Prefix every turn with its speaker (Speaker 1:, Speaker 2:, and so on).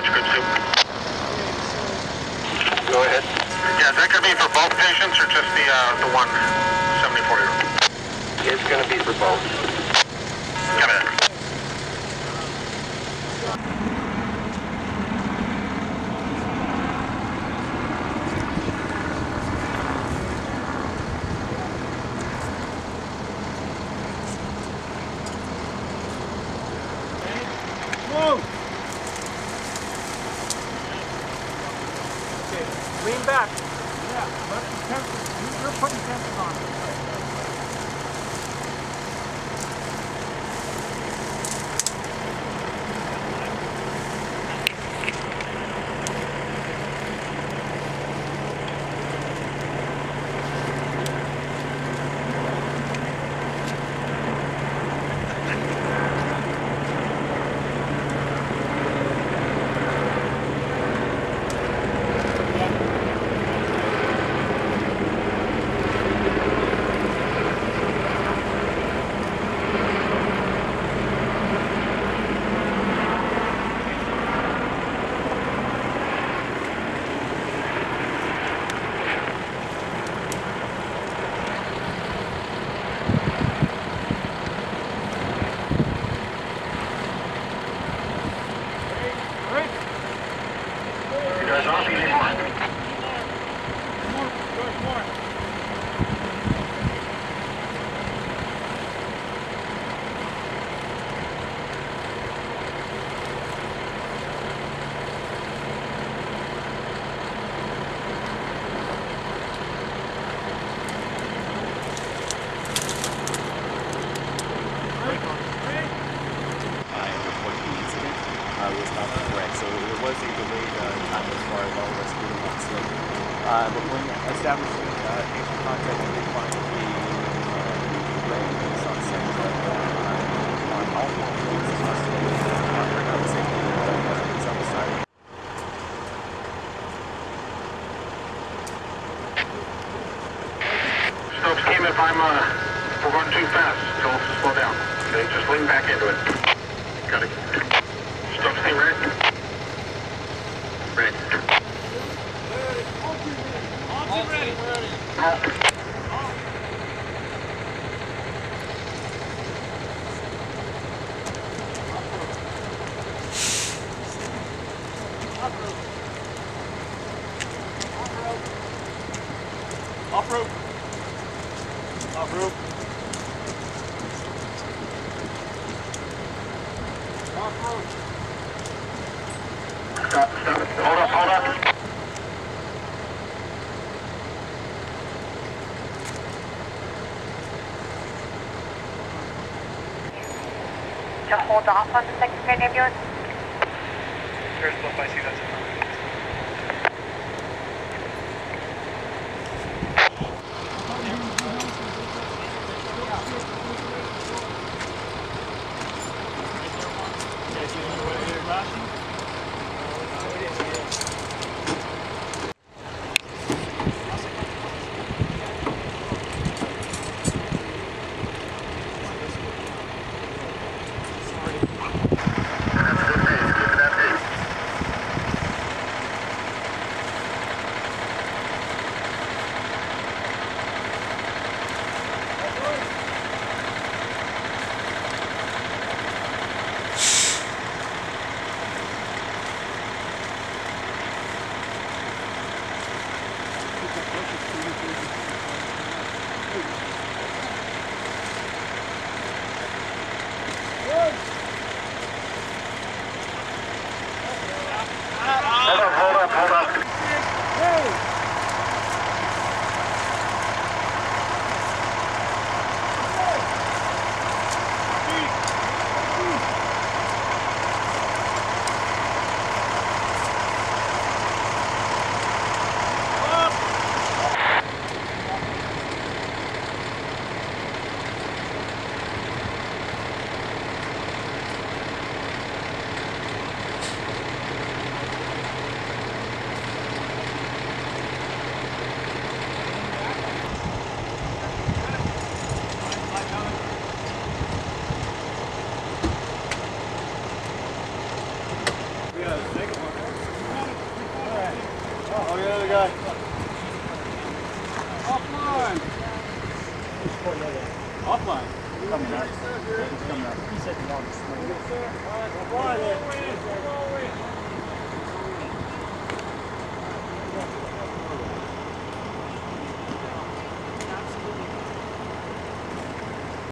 Speaker 1: Roger, good soup. Go ahead. Yeah, is that going to be for both patients or just the one 74-year-old? It's going to be for both. Come in.
Speaker 2: Whoa! Okay, lean back. Yeah, let the sensors, you're putting sensors on.
Speaker 3: Was not correct, so there was a delayed time as far as all rescue on slate. But when establishing patient contact, we did find the red Nissan Sentra on all four floors of the slate. I would say it's on the side.
Speaker 1: Stokes came if we're going too fast. Tell us to slow down. Okay, just lean back into it. Got it. Stokes, stay ready. Ready.
Speaker 2: All ready. Off-road. Off-road. Off-road.
Speaker 1: Stop. Hold up.
Speaker 4: To hold off on the second grade ambulance?
Speaker 2: Here's what I see that's in front of me. guy. Offline. Offline. Coming up. He's coming up. He said he wanted to swing. All right,